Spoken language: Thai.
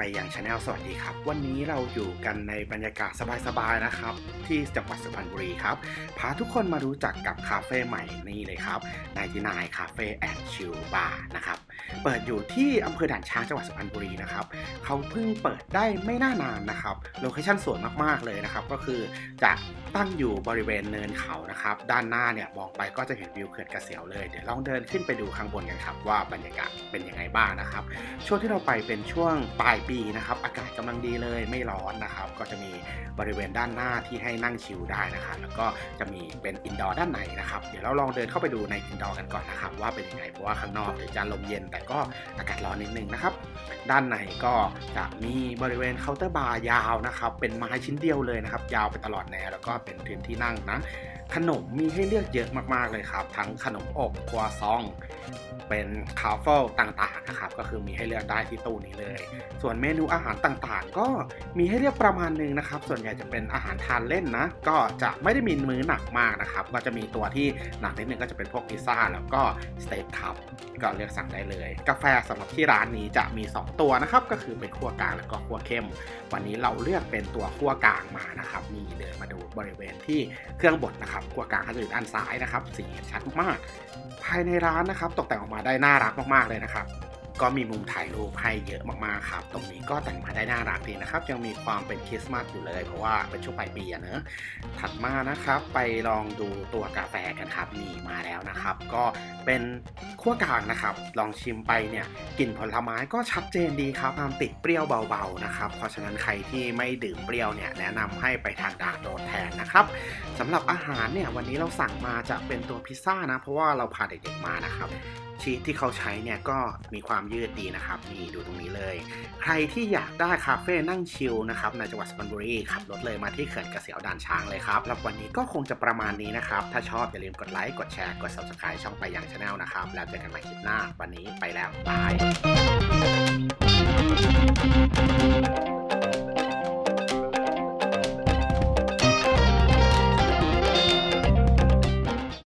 ยังชาแนลสวัสดีครับวันนี้เราอยู่กันในบรรยากาศสบายๆนะครับที่จังหวัดสุพรรณบุรีครับพาทุกคนมารู้จักกับคาเฟ่ใหม่นี่เลยครับ99 Cafe and Chill Bar นะครับเปิดอยู่ที่อำเภอด่านช้างจังหวัดสุพรรณบุรีนะครับเขาเพิ่งเปิดได้ไม่น่านานนะครับโลเคชั่นสวยมากๆเลยนะครับก็คือจะตั้งอยู่บริเวณเนินเขานะครับด้านหน้าเนี่ยมองไปก็จะเห็นวิวเขื่อนเกษียวเลยเดี๋ยวลองเดินขึ้นไปดูข้างบนกันครับว่าบรรยากาศเป็นยังไงบ้างนะครับช่วงที่เราไปเป็นช่วงปลายปีนะครับอากาศกำลังดีเลยไม่ร้อนนะครับก็จะมีบริเวณด้านหน้าที่ให้นั่งชิลได้นะครับแล้วก็จะมีเป็นอินดอร์ด้านในนะครับเดี๋ยวเราลองเดินเข้าไปดูในอินดอร์กันก่อนนะครับว่าเป็นยังไงเพราะว่าข้างนอกเดี๋ยวจะลมเย็นแต่ก็อากาศร้อนนิดนึงนะครับด้านในก็จะมีบริเวณเคาน์เตอร์บาร์ยาวนะครับเป็นไม้ชิ้นเดียวเลยนะครับยาวไปตลอดแนวแล้วก็เป็นพื้นที่นั่งนะขนมมีให้เลือกเยอะมากๆเลยครับทั้งขนมอบครัวซองเป็นคาเฟ่ต่างๆนะครับก็คือมีให้เลือกได้ที่ตู้นี้เลยส่วนเมนูอาหารต่างๆก็มีให้เลือกประมาณนึงนะครับส่วนใหญ่จะเป็นอาหารทานเล่นนะก็จะไม่ได้มีมื้อหนักมากนะครับก็จะมีตัวที่หนักนิดนึงก็จะเป็นพวกพิซซ่าแล้วก็สเต็กครับก็เลือกสั่งได้เลยกาแฟสำหรับที่ร้านนี้จะมี2ตัวนะครับก็คือเป็นคั่วกลางแล้วก็คั่วเข้มวันนี้เราเลือกเป็นตัวคั่วกลางมานะครับมีเดินมาดูบริเวณที่เครื่องบดนะครับคั่วกลางเขาจะอยู่ด้านซ้ายนะครับสีชัดมากภายในร้านนะครับตกแต่งออกมาได้น่ารักมากๆเลยนะครับก็มีมุมถ่ายรูปให้เยอะมากๆครับตรงนี้ก็แต่งมาได้น่ารักดีนะครับยังมีความเป็นคริสต์มาสอยู่เลยเพราะว่าเป็นช่วงปลายปีเนอะถัดมานะครับไปลองดูตัวกาแฟกันครับนี่มาแล้วนะครับก็เป็นคั่วกลางนะครับลองชิมไปเนี่ยกลิ่นผลไม้ก็ชัดเจนดีครับความติดเปรี้ยวเบาๆนะครับเพราะฉะนั้นใครที่ไม่ดื่มเปรี้ยวเนี่ยแนะนำให้ไปทางดาร์กโรสแทนนะครับสำหรับอาหารเนี่ยวันนี้เราสั่งมาจะเป็นตัวพิซซ่านะเพราะว่าเราพาเด็กๆมานะครับชีสที่เขาใช้เนี่ยก็มีความยืดดีนะครับนี่ดูตรงนี้เลยใครที่อยากได้คาเฟ่นั่งชิลนะครับในจังหวัดสุพรรณบุรีขับรถเลยมาที่เขื่อนเกษียวด่านช้างเลยครับแล้ววันนี้ก็คงจะประมาณนี้นะครับถ้าชอบอย่าลืมกดไลค์กดแชร์กด Subscribe ช่องไปยังชาแนลนะครับแล้วเจอกันใหม่คลิปหน้าวันนี้ไปแล้วบาย